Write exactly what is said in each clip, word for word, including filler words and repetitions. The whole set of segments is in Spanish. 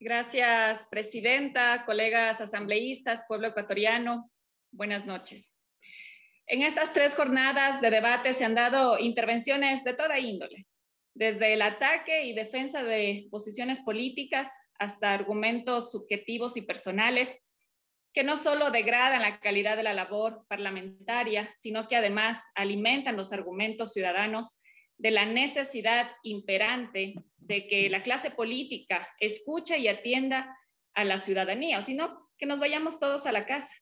Gracias, presidenta, colegas asambleístas, pueblo ecuatoriano. Buenas noches. En estas tres jornadas de debate se han dado intervenciones de toda índole, desde el ataque y defensa de posiciones políticas hasta argumentos subjetivos y personales que no solo degradan la calidad de la labor parlamentaria, sino que además alimentan los argumentos ciudadanos de la necesidad imperante de que la clase política escuche y atienda a la ciudadanía, o si no, que nos vayamos todos a la casa.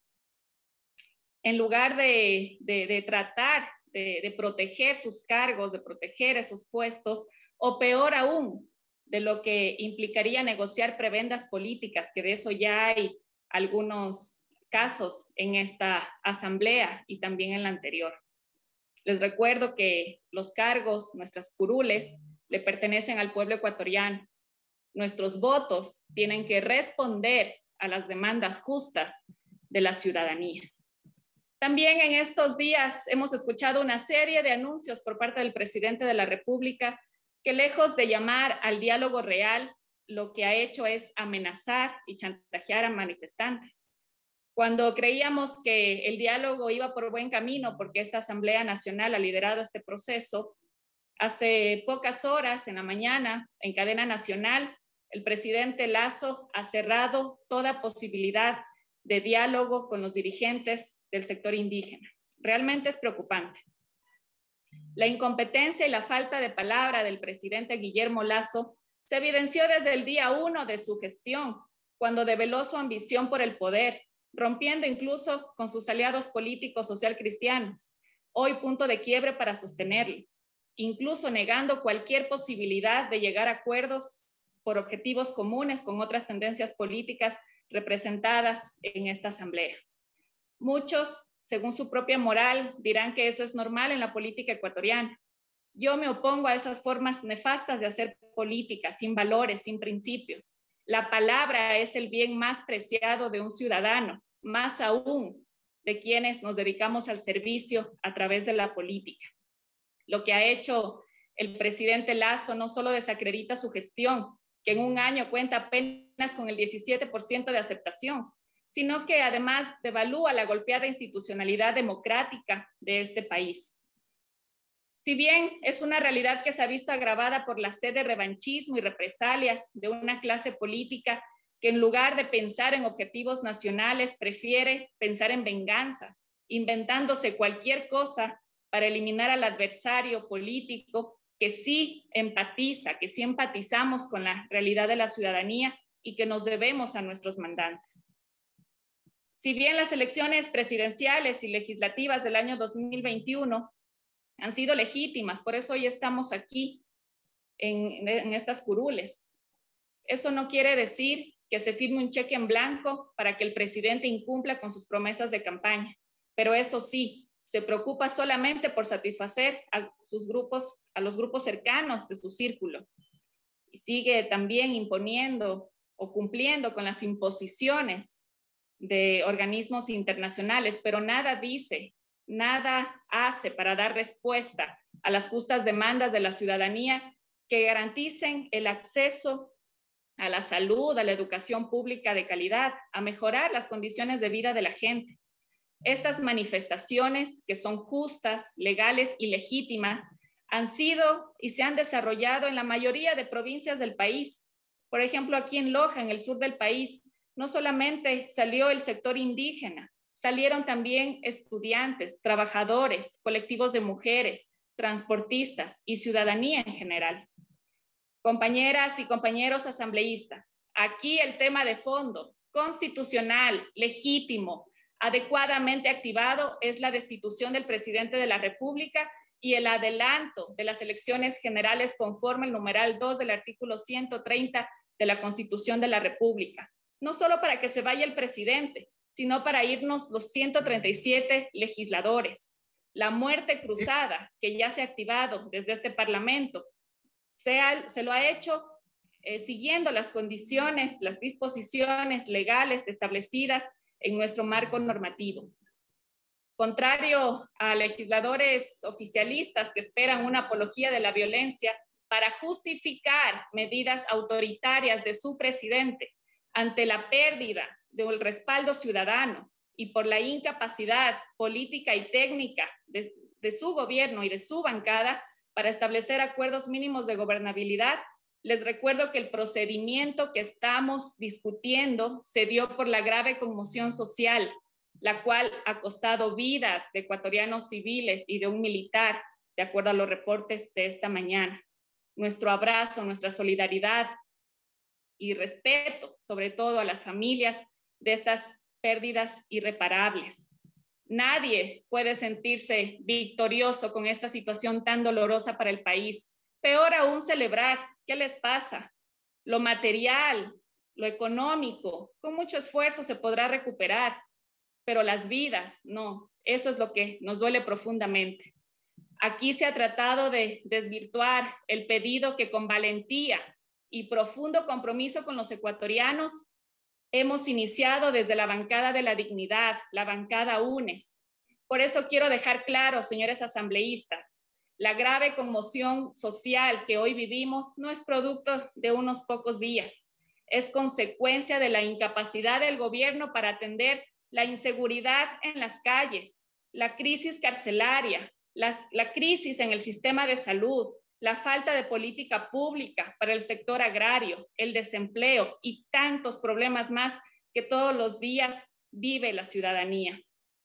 En lugar de, de, de tratar de, de proteger sus cargos, de proteger esos puestos, o peor aún, de lo que implicaría negociar prebendas políticas, que de eso ya hay algunos casos en esta asamblea y también en la anterior. Les recuerdo que los cargos, nuestras curules, le pertenecen al pueblo ecuatoriano. Nuestros votos tienen que responder a las demandas justas de la ciudadanía. También en estos días hemos escuchado una serie de anuncios por parte del presidente de la República que, lejos de llamar al diálogo real, lo que ha hecho es amenazar y chantajear a manifestantes. Cuando creíamos que el diálogo iba por buen camino porque esta Asamblea Nacional ha liderado este proceso, hace pocas horas en la mañana, en cadena nacional, el presidente Lasso ha cerrado toda posibilidad de diálogo con los dirigentes del sector indígena. Realmente es preocupante. La incompetencia y la falta de palabra del presidente Guillermo Lasso se evidenció desde el día uno de su gestión, cuando develó su ambición por el poder, rompiendo incluso con sus aliados políticos socialcristianos, hoy punto de quiebre para sostenerlo, incluso negando cualquier posibilidad de llegar a acuerdos por objetivos comunes con otras tendencias políticas representadas en esta asamblea. Muchos, según su propia moral, dirán que eso es normal en la política ecuatoriana. Yo me opongo a esas formas nefastas de hacer política, sin valores, sin principios. La palabra es el bien más preciado de un ciudadano, más aún de quienes nos dedicamos al servicio a través de la política. Lo que ha hecho el presidente Lasso no solo desacredita su gestión, que en un año cuenta apenas con el diecisiete por ciento de aceptación, sino que además devalúa la golpeada institucionalidad democrática de este país. Si bien es una realidad que se ha visto agravada por la sed de revanchismo y represalias de una clase política que, en lugar de pensar en objetivos nacionales, prefiere pensar en venganzas, inventándose cualquier cosa para eliminar al adversario político que sí empatiza, que sí empatizamos con la realidad de la ciudadanía y que nos debemos a nuestros mandantes. Si bien las elecciones presidenciales y legislativas del año dos mil veintiuno han sido legítimas, por eso hoy estamos aquí en, en estas curules. Eso no quiere decir que se firme un cheque en blanco para que el presidente incumpla con sus promesas de campaña, pero eso sí, se preocupa solamente por satisfacer a sus grupos, a los grupos cercanos de su círculo, y sigue también imponiendo o cumpliendo con las imposiciones de organismos internacionales, pero nada dice, nada hace para dar respuesta a las justas demandas de la ciudadanía que garanticen el acceso a la salud, a la educación pública de calidad, a mejorar las condiciones de vida de la gente. Estas manifestaciones, que son justas, legales y legítimas, han sido y se han desarrollado en la mayoría de provincias del país. Por ejemplo, aquí en Loja, en el sur del país, no solamente salió el sector indígena, salieron también estudiantes, trabajadores, colectivos de mujeres, transportistas y ciudadanía en general. Compañeras y compañeros asambleístas, aquí el tema de fondo, constitucional, legítimo, adecuadamente activado, es la destitución del presidente de la República y el adelanto de las elecciones generales conforme el numeral dos del artículo ciento treinta de la Constitución de la República. No solo para que se vaya el presidente, sino para irnos los ciento treinta y siete legisladores. La muerte cruzada que ya se ha activado desde este Parlamento se, ha, se lo ha hecho eh, siguiendo las condiciones, las disposiciones legales establecidas en nuestro marco normativo. Contrario a legisladores oficialistas que esperan una apología de la violencia para justificar medidas autoritarias de su presidente ante la pérdida del respaldo ciudadano y por la incapacidad política y técnica de, de su gobierno y de su bancada para establecer acuerdos mínimos de gobernabilidad, les recuerdo que el procedimiento que estamos discutiendo se dio por la grave conmoción social, la cual ha costado vidas de ecuatorianos civiles y de un militar, de acuerdo a los reportes de esta mañana. Nuestro abrazo, nuestra solidaridad y respeto, sobre todo a las familias de estas pérdidas irreparables. Nadie puede sentirse victorioso con esta situación tan dolorosa para el país. Peor aún celebrar. ¿Qué les pasa? Lo material, lo económico, con mucho esfuerzo se podrá recuperar, pero las vidas, no. Eso es lo que nos duele profundamente. Aquí se ha tratado de desvirtuar el pedido que con valentía y profundo compromiso con los ecuatorianos hemos iniciado desde la bancada de la dignidad, la bancada UNES. Por eso quiero dejar claro, señores asambleístas, la grave conmoción social que hoy vivimos no es producto de unos pocos días, es consecuencia de la incapacidad del gobierno para atender la inseguridad en las calles, la crisis carcelaria, la, la crisis en el sistema de salud, la falta de política pública para el sector agrario, el desempleo y tantos problemas más que todos los días vive la ciudadanía.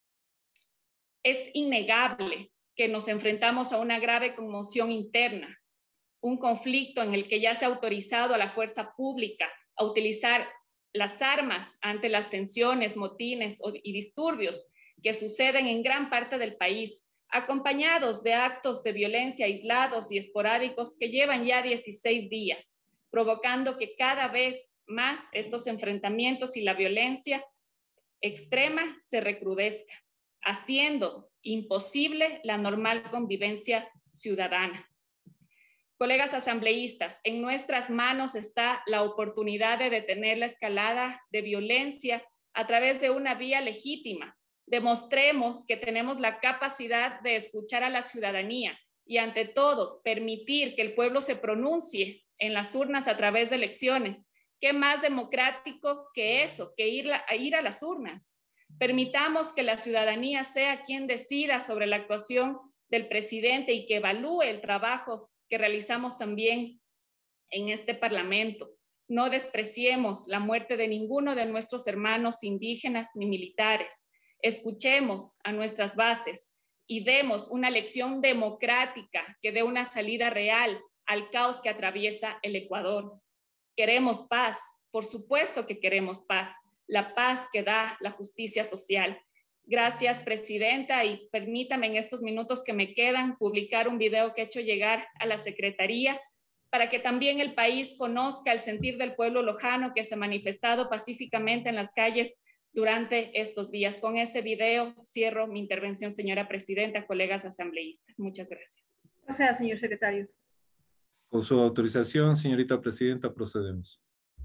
Es innegable que nos enfrentamos a una grave conmoción interna, un conflicto en el que ya se ha autorizado a la fuerza pública a utilizar las armas ante las tensiones, motines y disturbios que suceden en gran parte del país, acompañados de actos de violencia aislados y esporádicos que llevan ya dieciséis días, provocando que cada vez más estos enfrentamientos y la violencia extrema se recrudezca, haciendo imposible la normal convivencia ciudadana. Colegas asambleístas, en nuestras manos está la oportunidad de detener la escalada de violencia a través de una vía legítima. Demostremos que tenemos la capacidad de escuchar a la ciudadanía y, ante todo, permitir que el pueblo se pronuncie en las urnas a través de elecciones. ¿Qué más democrático que eso, que ir a, ir a las urnas? Permitamos que la ciudadanía sea quien decida sobre la actuación del presidente y que evalúe el trabajo que realizamos también en este Parlamento. No despreciemos la muerte de ninguno de nuestros hermanos indígenas ni militares. Escuchemos a nuestras bases y demos una lección democrática que dé una salida real al caos que atraviesa el Ecuador. Queremos paz, por supuesto que queremos paz, la paz que da la justicia social. Gracias, presidenta, y permítame en estos minutos que me quedan publicar un video que he hecho llegar a la Secretaría para que también el país conozca el sentir del pueblo lojano que se ha manifestado pacíficamente en las calles durante estos días. Con ese video cierro mi intervención, señora presidenta, colegas asambleístas. Muchas gracias. Gracias, señor secretario. Con su autorización, señorita presidenta, procedemos.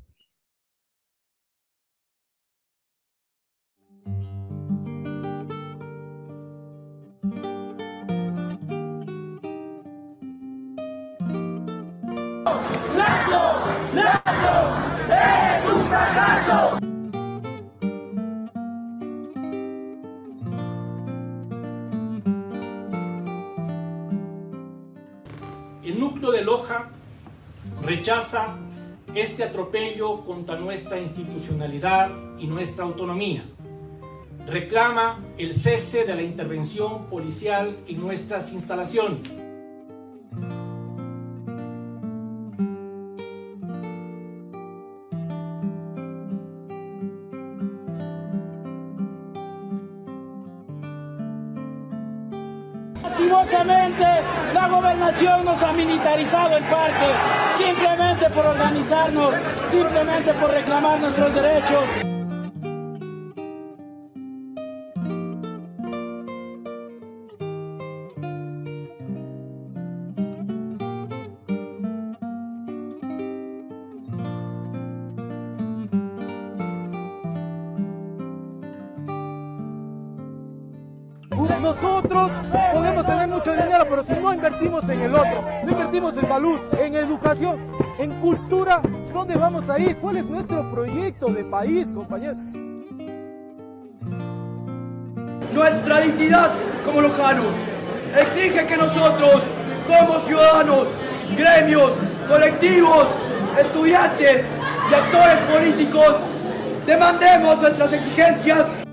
¡Lazo! ¡Lazo! ¡Es un fracaso! El núcleo de Loja rechaza este atropello contra nuestra institucionalidad y nuestra autonomía. Reclama el cese de la intervención policial en nuestras instalaciones. Lastimosamente, la gobernación nos ha militarizado el parque, simplemente por organizarnos, simplemente por reclamar nuestros derechos. Nosotros podemos tener mucho dinero, pero si no invertimos en el otro, no invertimos en salud, en educación, en cultura, ¿dónde vamos a ir? ¿Cuál es nuestro proyecto de país, compañeros? Nuestra dignidad como lojanos exige que nosotros, como ciudadanos, gremios, colectivos, estudiantes y actores políticos, demandemos nuestras exigencias